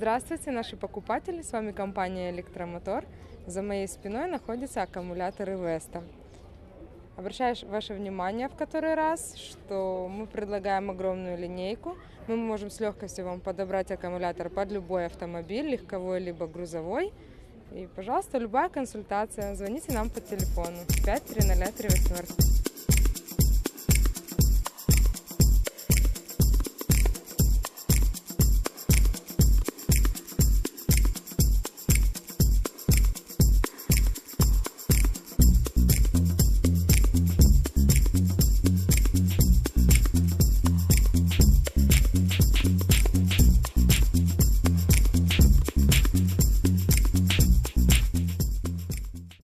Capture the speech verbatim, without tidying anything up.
Здравствуйте, наши покупатели, с вами компания Электромотор. За моей спиной находятся аккумуляторы Веста. Обращаю ваше внимание в который раз, что мы предлагаем огромную линейку. Мы можем с легкостью вам подобрать аккумулятор под любой автомобиль, легковой либо грузовой. И, пожалуйста, любая консультация, звоните нам по телефону пять три ноль три восемь.